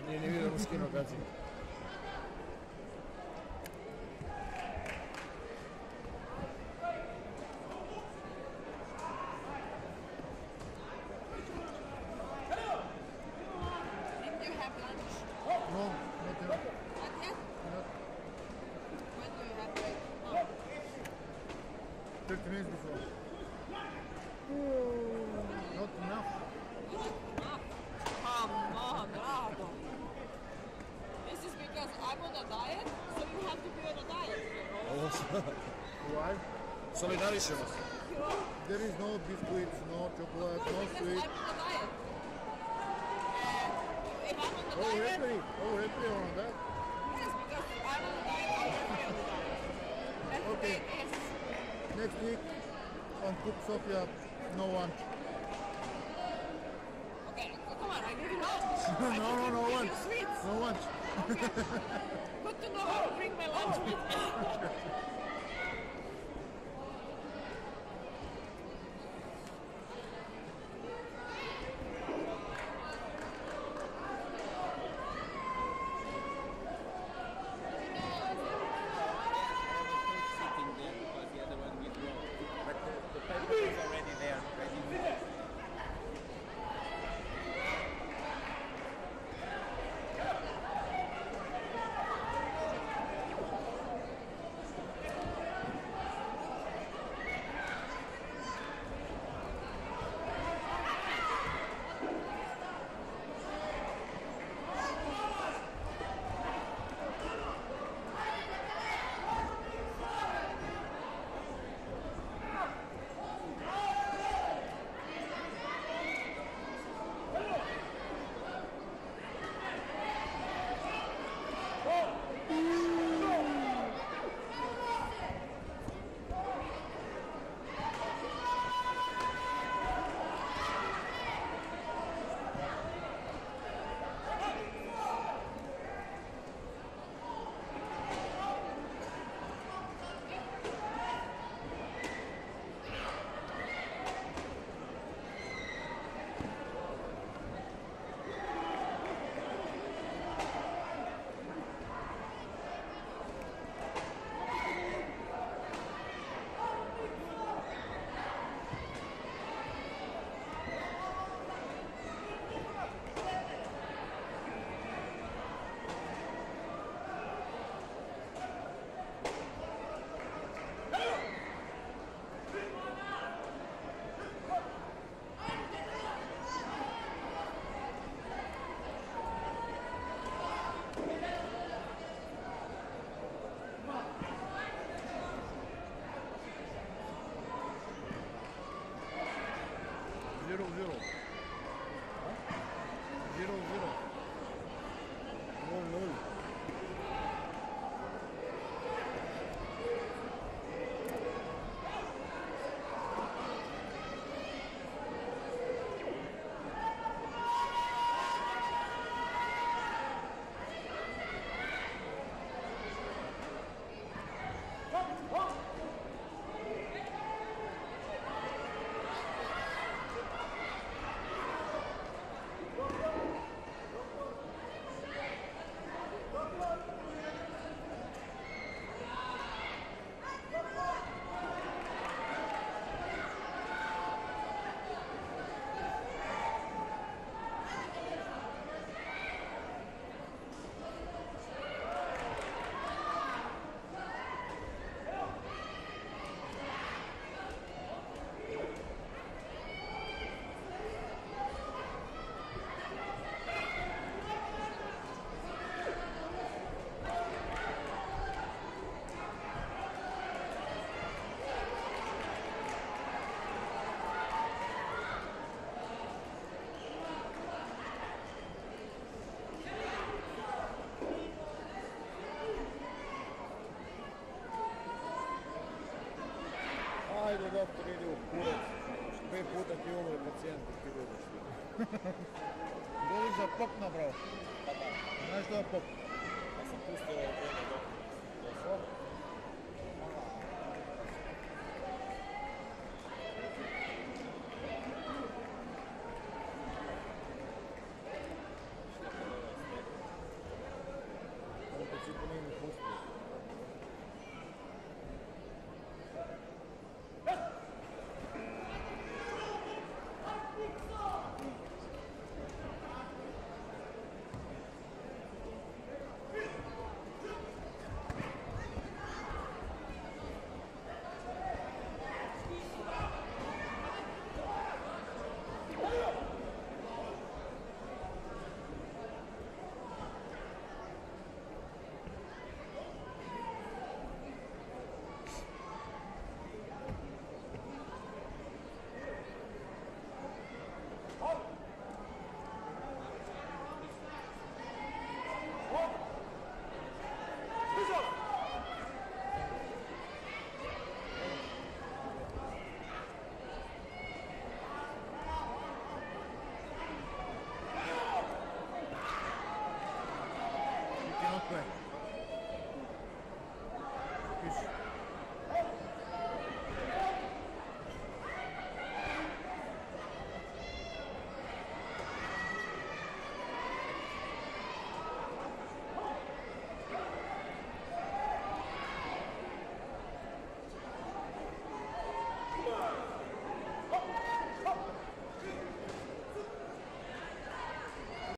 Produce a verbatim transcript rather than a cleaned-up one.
Nije ni vidio mu skinuo kacigu. Didn't you have lunch? No, not yet. Not yet? Not When do you have break? Oh. thirty minutes before. Not enough. Ah, come on, bravo. This is because I'm on a diet, so you have to be on a diet. Ovo Why? Solidarišemo se. You know? There is no biscuits, no chocolate, No, no because sweet. I'm on a diet. And if I'm on the Oh, diet, happy. Oh, happy on that. yes, because I'm on a diet, I'm happy on the diet. That's Okay. the thing, yes. Next week on Cook Sofia, no lunch. Okay, so come on, I give you lunch. I no, no, give no you lunch. sweets. No lunch. Okay. Good to know how to bring my lunch with me. Sitting there because the other one will go. But the, the paper is already there, ready. Zero, zero. Zero, zero. Nol, nol. Ajde, doktor, idi u kurac. Pet puta ti umre pacijent, ti vidiš. Boli za pop nabrao. Znaš što je pop? Ja sam pustio ovo do, do, do,